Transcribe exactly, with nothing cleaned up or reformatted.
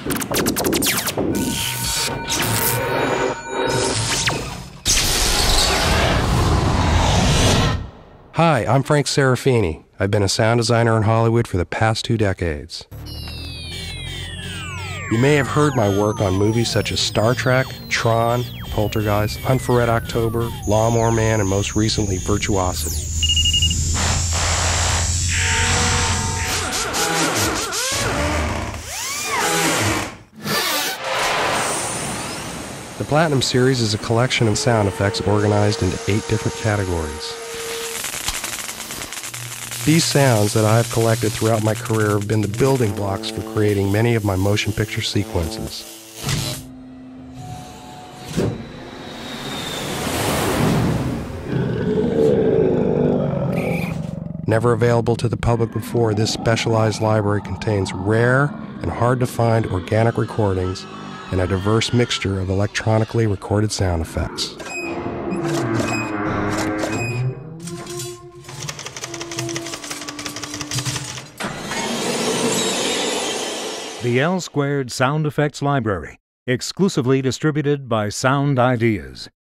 Hi, I'm Frank Serafini. I've been a sound designer in Hollywood for the past two decades. You may have heard my work on movies such as Star Trek, Tron, Poltergeist, Hunt for Red October, Lawnmower Man, and most recently, Virtuosity. The Platinum Series is a collection of sound effects organized into eight different categories. These sounds that I have collected throughout my career have been the building blocks for creating many of my motion picture sequences. Never available to the public before, this specialized library contains rare and hard-to-find organic recordings and a diverse mixture of electronically recorded sound effects. The L Squared Sound Effects Library, exclusively distributed by Sound Ideas.